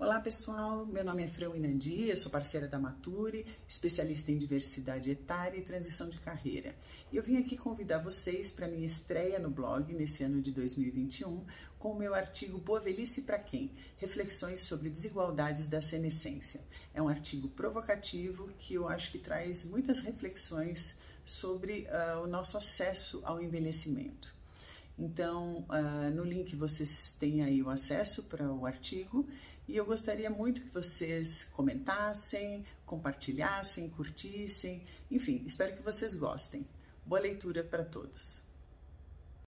Olá pessoal, meu nome é Fran Inandi, eu sou parceira da Mature, especialista em diversidade etária e transição de carreira. E eu vim aqui convidar vocês para minha estreia no blog nesse ano de 2021 com o meu artigo Boa Velhice para Quem? Reflexões sobre desigualdades da senescência. É um artigo provocativo que eu acho que traz muitas reflexões sobre o nosso acesso ao envelhecimento. Então, no link vocês têm aí o acesso para o artigo e eu gostaria muito que vocês comentassem, compartilhassem, curtissem, enfim, espero que vocês gostem. Boa leitura para todos!